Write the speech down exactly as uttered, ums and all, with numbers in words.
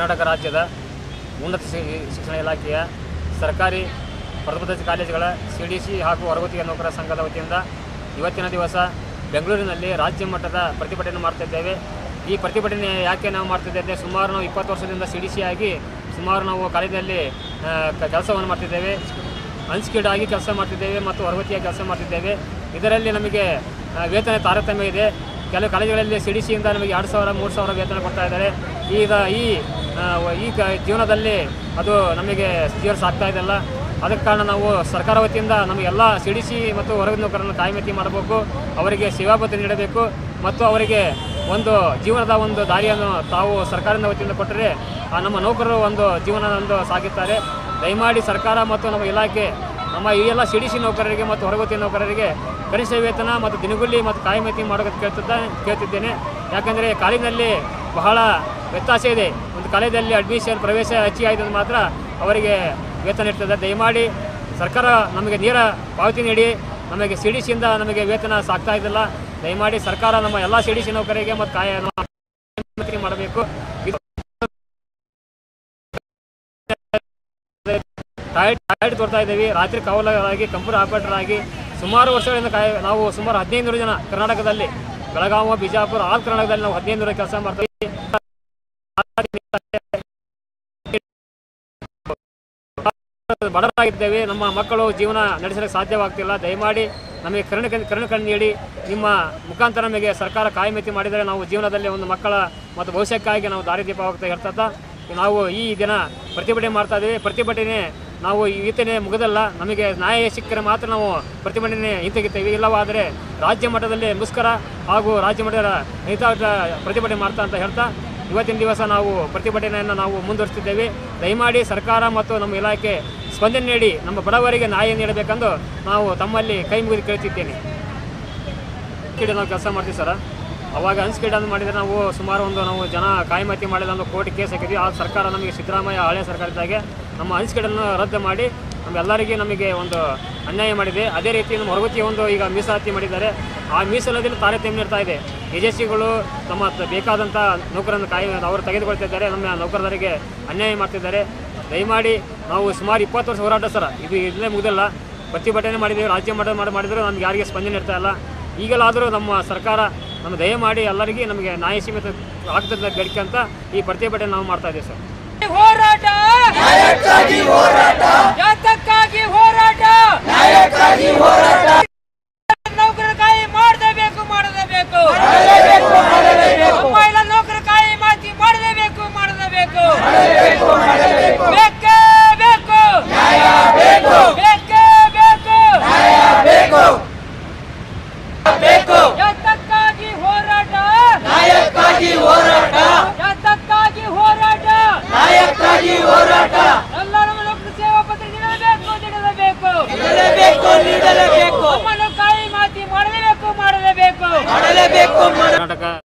ಕರ್ನಾಟಕ ರಾಜ್ಯದ ಉನ್ನತ ಶಿಕ್ಷಣ ಇಲಾಖೆಯ ಸರ್ಕಾರಿ ಪ್ರಥಮ ದರ್ಜೆ ಕಾಲೇಜುಗಳ ಸಿ ಡಿ ಸಿ ಹಾಗೂ ಹೊರಗುತ್ತಿಗೆ ನೌಕರರ ಸಂಘದ ವತಿಯಿಂದ ಇವತ್ತಿನ ದಿವಸ ಬೆಂಗಳೂರಿನಲ್ಲಿ ರಾಜ್ಯ ಮಟ್ಟದ ಪ್ರತಿಭಟನೆ ಮಾಡ್ತಿದ್ದೇವೆ. ಈ ಪ್ರತಿಭಟನೆ ಯಾಕೆ ನಾವು ಮಾಡ್ತಿದ್ದೇವೆ, ಸುಮಾರು ನಾವು ಇಪ್ಪತ್ತು ವರ್ಷದಿಂದ ಸಿ ಡಿ ಸಿ ಆಗಿ ಸುಮಾರು ನಾವು ಕಾಲೇಜಿನಲ್ಲಿ ಕೆಲಸವನ್ನು ಮಾಡ್ತಿದ್ದೇವೆ. ಅನ್ಸ್ಕಿಲ್ಡ್ ಆಗಿ ಕೆಲಸ ಮಾಡ್ತಿದ್ದೇವೆ ಮತ್ತು ಹೊರಗುತ್ತಿಗೆ ಕೆಲಸ ಮಾಡ್ತಿದ್ದೇವೆ. ಇದರಲ್ಲಿ ನಮಗೆ ವೇತನ ತಾರತಮ್ಯ ಇದೆ. ಕೆಲವು ಕಾಲೇಜುಗಳಲ್ಲಿ ಸಿ ಡಿ ಸಿಯಿಂದ ನಮಗೆ ಎರಡು ಸಾವಿರ ಮೂರು ಸಾವಿರ ವೇತನ ಕೊಡ್ತಾ ಇದ್ದಾರೆ. ಈಗ ಈ ಈ ಜೀವನದಲ್ಲಿ ಅದು ನಮಗೆ ಜೀವನ ಸಾಗ್ತಾ ಇದೆಯಲ್ಲ. ಅದಕ್ಕೆ ಕಾರಣ ನಾವು ಸರ್ಕಾರ ವತಿಯಿಂದ ನಮಗೆಲ್ಲ ಸಿ ಡಿ ಸಿ ಮತ್ತು ಹೊರಗಿನ ನೌಕರರನ್ನು ಕಾಯಮಿತಿ ಮಾಡಬೇಕು, ಅವರಿಗೆ ಸೇವಾಭತ್ಯೆ ನೀಡಬೇಕು ಮತ್ತು ಅವರಿಗೆ ಒಂದು ಜೀವನದ ಒಂದು ದಾರಿಯನ್ನು ತಾವು ಸರ್ಕಾರದ ವತಿಯಿಂದ ಕೊಟ್ಟರೆ ನಮ್ಮ ನೌಕರರು ಒಂದು ಜೀವನ ಒಂದು ಸಾಗುತ್ತಾರೆ. ದಯಮಾಡಿ ಸರ್ಕಾರ ಮತ್ತು ನಮ್ಮ ಇಲಾಖೆ ನಮ್ಮ ಈ ಎಲ್ಲ ಸಿ ಡಿ ಸಿ ನೌಕರರಿಗೆ ಮತ್ತು ಹೊರಗುತ್ತಿಗೆ ನೌಕರರಿಗೆ ಕನಿಷ್ಠ ವೇತನ ಮತ್ತು ದಿನಗೂಲಿ ಮತ್ತು ಕಾಯಮಿತಿ ಮಾಡೋದಕ್ಕೆ ಕೇಳ್ತಿದ್ದ ಕೇಳ್ತಿದ್ದೇನೆ. ಯಾಕೆಂದರೆ ಕಾಲೇಜಿನಲ್ಲಿ ಬಹಳ ವ್ಯತ್ಯಾಸ ಇದೆ. ಒಂದು ಕಾಲೇಜಲ್ಲಿ ಅಡ್ಮಿಷನ್ ಪ್ರವೇಶ ಹೆಚ್ಚಿಗೆ ಮಾತ್ರ ಅವರಿಗೆ ವೇತನ ಇರ್ತದೆ. ದಯಮಾಡಿ ಸರ್ಕಾರ ನಮಗೆ ನೇರ ಪಾವತಿ ನೀಡಿ, ನಮಗೆ ಸಿ ಡಿ ಸಿಯಿಂದ ನಮಗೆ ವೇತನ ಸಾಗ್ತಾ ಇದ್ದಿಲ್ಲ. ದಯಮಾಡಿ ಸರ್ಕಾರ ನಮ್ಮ ಎಲ್ಲ ಸಿ ಡಿ ಸಿ ನೌಕರರಿಗೆ ಮತ್ತು ಕಾಯ ಮಾಡಬೇಕು. ಟೈಟ್ ಟೈಟ್ ತೋರ್ತಾ ಇದ್ದೀವಿ. ರಾತ್ರಿ ಕಾವಲರಾಗಿ ಕಂಪ್ಯೂಟರ್ ಆಪರೇಟರ್ ಆಗಿ ಸುಮಾರು ವರ್ಷಗಳಿಂದ ಕಾಯ ನಾವು ಸುಮಾರು ಹದಿನೈದು ನೂರು ಜನ ಕರ್ನಾಟಕದಲ್ಲಿ ಬೆಳಗಾವಿ, ಬಿಜಾಪುರ, ಆಲ್ ಕರ್ನಾಟಕದಲ್ಲಿ ನಾವು ಹದಿನೈದು ನೂರ ಕೆಲಸ ಮಾಡ್ತೀವಿ. ಬಡವರಾಗಿದ್ದೇವೆ. ನಮ್ಮ ಮಕ್ಕಳು ಜೀವನ ನಡೆಸಲಿಕ್ಕೆ ಸಾಧ್ಯವಾಗ್ತಿಲ್ಲ. ದಯಮಾಡಿ ನಮಗೆ ಕರುಣೆ ಕರುಣೆ ಕಣ್ಣು ನೀಡಿ ನಿಮ್ಮ ಮುಖಾಂತರ ನಮಗೆ ಸರ್ಕಾರ ಕಾಯಮಿತಿ ಮಾಡಿದರೆ ನಾವು ಜೀವನದಲ್ಲಿ ಒಂದು ಮಕ್ಕಳ ಮತ್ತು ಭವಿಷ್ಯಕ್ಕಾಗಿ ನಾವು ದಾರಿದೀಪವಾಗ್ತಾ ಇರ್ತದ. ನಾವು ಈ ದಿನ ಪ್ರತಿಭಟನೆ ಮಾಡ್ತಾ ಇದ್ದೀವಿ. ಪ್ರತಿಭಟನೆ ನಾವು ಈತನೇ ಮುಗಿದಲ್ಲ, ನಮಗೆ ನ್ಯಾಯ ಸಿಕ್ಕರೆ ಮಾತ್ರ ನಾವು ಪ್ರತಿಭಟನೆ ಹಿಂತೆಗಿತೇವೆ. ಇಲ್ಲವಾದರೆ ರಾಜ್ಯ ಮಟ್ಟದಲ್ಲಿ ಮುಷ್ಕರ ಹಾಗೂ ರಾಜ್ಯ ಮಟ್ಟದ ಹಿತಾಯುತ ಪ್ರತಿಭಟನೆ ಮಾಡ್ತಾ ಅಂತ ಹೇಳ್ತಾ ಇವತ್ತಿನ ದಿವಸ ನಾವು ಪ್ರತಿಭಟನೆಯನ್ನು ನಾವು ಮುಂದುವರಿಸ್ತಿದ್ದೇವೆ. ದಯಮಾಡಿ ಸರ್ಕಾರ ಮತ್ತು ನಮ್ಮ ಇಲಾಖೆ ಸ್ಪಂದನೆ ನೀಡಿ ನಮ್ಮ ಬಡವರಿಗೆ ನ್ಯಾಯ ನೀಡಬೇಕೆಂದು ನಾವು ತಮ್ಮಲ್ಲಿ ಕೈ ಮುಗಿದು ಕೇಳ್ತಿದ್ದೇನೆ. ಕಿಡಿ ನಾವು ಕೆಲಸ ಮಾಡ್ತೀವಿ ಸರ್. ಅವಾಗ ಅನ್ಸ್ಕಿಲ್ಡ್ ಅಂತ ಮಾಡಿದರೆ ನಾವು ಸುಮಾರು ಒಂದು ನಾವು ಜನ ಕಾಯಮಿತಿ ಮಾಡಿದ ಒಂದು ಕೋರ್ಟ್ ಕೇಸ್ ಹಾಕಿದ್ವಿ. ಆ ಸರ್ಕಾರ ನಮಗೆ ಸಿದ್ದರಾಮಯ್ಯ ಹಳೆ ಸರ್ಕಾರದಾಗೆ ನಮ್ಮ ಅನ್ಸ್ಕಿಲ್ಡನ್ನು ರದ್ದು ಮಾಡಿ ನಮ್ಮೆಲ್ಲರಿಗೆ ನಮಗೆ ಒಂದು ಅನ್ಯಾಯ ಮಾಡಿದೆ. ಅದೇ ರೀತಿ ನಮ್ಮ ಹೊರಗುತ್ತಿಗೆ ಒಂದು ಈಗ ಮೀಸಲಾತಿ ಮಾಡಿದ್ದಾರೆ. ಆ ಮೀಸಲಾತಿಯಲ್ಲಿ ತಾರತಮ್ಯ ಇರ್ತಾ ಇದೆ. ಏಜೆನ್ಸಿಗಳು ತಮ್ಮ ಬೇಕಾದಂಥ ನೌಕರನ್ನು ಕಾಯ ಅವರು ತೆಗೆದುಕೊಳ್ತಿದ್ದಾರೆ, ನಮ್ಮ ನೌಕರರಿಗೆ ಅನ್ಯಾಯ ಮಾಡ್ತಿದ್ದಾರೆ. ದಯಮಾಡಿ ನಾವು ಸುಮಾರು ಇಪ್ಪತ್ತು ವರ್ಷ ಹೋರಾಟ ಸರ್, ಇದು ಇಲ್ಲೇ ಮುಗಿದಲ್ಲ. ಪ್ರತಿಭಟನೆ ಮಾಡಿದ್ದೇವೆ, ರಾಜ್ಯ ಮಟ್ಟ ಮಾಡಿ ಮಾಡಿದರೂ ನಮ್ಗೆ ಯಾರಿಗೆ ಸ್ಪಂದನೆ ಇರ್ತಾ ಇಲ್ಲ. ಈಗಲಾದರೂ ನಮ್ಮ ಸರ್ಕಾರ ನಮ್ಮ ದಯಮಾಡಿ ಎಲ್ಲರಿಗೆ ನಮಗೆ ನ್ಯಾಯ ಸೀಮಿತ ಆಗ್ತದೆ ಬೇಡಿಕೆ ಅಂತ ಈ ಪ್ರತಿಭಟನೆ ನಾವು ಮಾಡ್ತಾ ಇದ್ದೇವೆ ಸರ್. ಹೋರಾಟ ನ್ಯಾಯಕ್ಕಾಗಿ ಹೋರಾಟ, ಯಾತಕ್ಕಾಗಿ ಹೋರಾಟ, ನ್ಯಾಯಕ್ಕಾಗಿ ಹೋರಾಟ. ನೌಕರರ ಕಾಯಿ ಮಾಡಲೇಬೇಕು ಮಾಡಲೇಬೇಕು ಮಹಿಳಾ ನೌಕರರ ಕಾಯಿ ಮಾತಿ ಮಾಡಲೇಬೇಕು ಮಾಡಲೇಬೇಕು ಬೇಕೇ ಬೇಕು ನ್ಯಾಯ ಬೇಕು, ಬೇಕೇ ಬೇಕು ನ್ಯಾಯ ಬೇಕು ಬೇಕು. ಯಾತಕ್ಕಾಗಿ ಹೋರಾಟ, ನ್ಯಾಯಕ್ಕಾಗಿ ಹೋರಾಟ, ಯಾತಕ್ಕಾಗಿ ಹೋರಾಟ, ನ್ಯಾಯಕ್ಕಾಗಿ ಹೋರಾಟ. ಎಲ್ಲ ನಮ್ಮ ನೌಕರ ಸೇವಾ ಪತ್ರ ನೀಡಲೇಬೇಕು ನೀಡಲೇಬೇಕು ನೀಡಲೇಬೇಕು ನೀಡಲೇಬೇಕು. ನಮ್ಮನ್ನು ಕಾಯಿ ಮಾತಿ ಮಾಡಲೇಬೇಕು ಮಾಡಲೇಬೇಕು ಮಾಡಲೇಬೇಕು. ಕರ್ನಾಟಕ